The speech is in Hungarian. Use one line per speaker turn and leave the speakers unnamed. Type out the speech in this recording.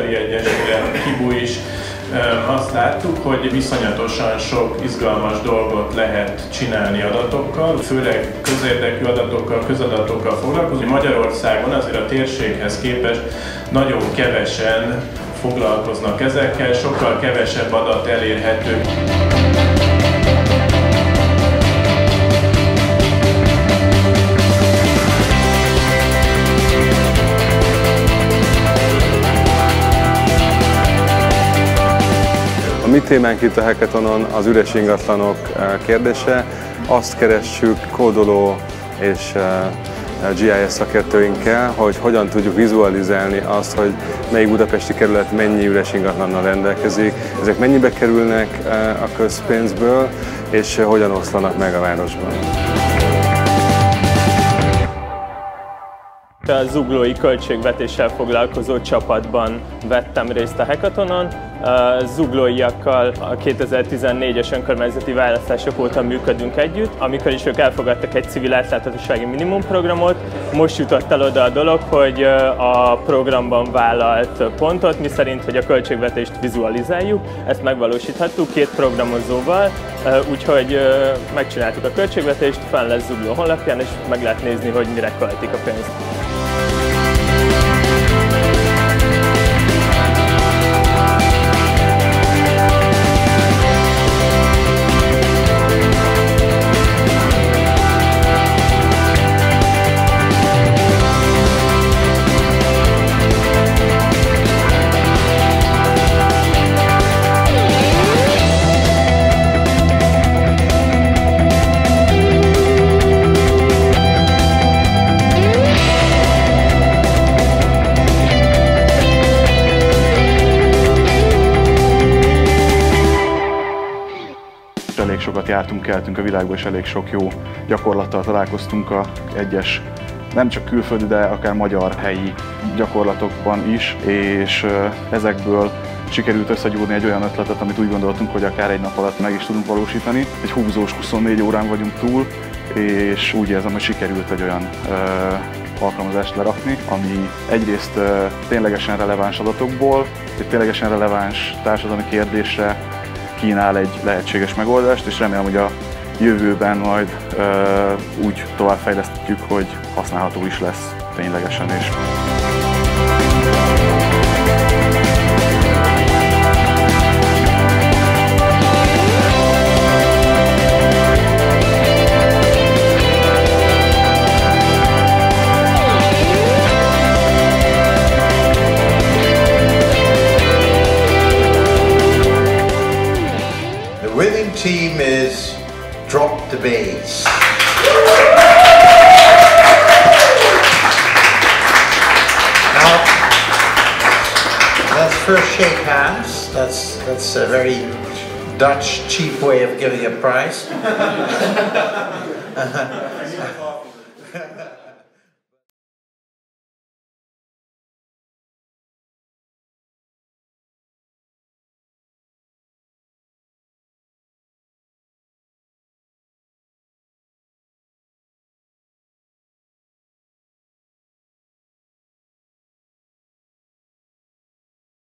Ifjúsági Egyesület, KIBU is. Azt láttuk, hogy viszonyatosan sok izgalmas dolgot lehet csinálni adatokkal, főleg közérdekű adatokkal, közadatokkal foglalkozni. Magyarországon azért a térséghez képest nagyon kevesen foglalkoznak ezekkel, sokkal kevesebb adat elérhető.
A mi témánk itt a Hackathonon az üres ingatlanok kérdése. Azt keressük kódoló és GIS szakértőinkkel, hogy hogyan tudjuk vizualizálni azt, hogy melyik budapesti kerület mennyi üres ingatlannal rendelkezik, ezek mennyibe kerülnek a közpénzből, és hogyan oszlanak meg a városban.
A zuglói költségvetéssel foglalkozó csapatban vettem részt a Hackathonon. A zuglóiakkal a 2014-es önkormányzati választások óta működünk együtt, amikor is ők elfogadtak egy civil átláthatósági minimumprogramot. Most jutott el oda a dolog, hogy a programban vállalt pontot, miszerint, hogy a költségvetést vizualizáljuk, ezt megvalósíthattuk 2 programozóval, úgyhogy megcsináltuk a költségvetést, fenn lesz Zugló honlapján, és meg lehet nézni, hogy mire költik a pénzt.
Elég sokat jártunk, keltünk a világban, és elég sok jó gyakorlattal találkoztunk a egyes, nem csak külföldi, de akár magyar helyi gyakorlatokban is, és ezekből sikerült összegyúrni egy olyan ötletet, amit úgy gondoltunk, hogy akár egy nap alatt meg is tudunk valósítani. Egy húzós 24 órán vagyunk túl, és úgy érzem, hogy sikerült egy olyan alkalmazást lerakni, ami egyrészt ténylegesen releváns adatokból, egy ténylegesen releváns társadalmi kérdésre kínál egy lehetséges megoldást, és remélem, hogy a jövőben majd úgy továbbfejlesztjük, hogy használható is lesz ténylegesen is.
The winning team is Drop the Bass. Now, let's first shake hands. That's a very Dutch cheap way of giving a prize.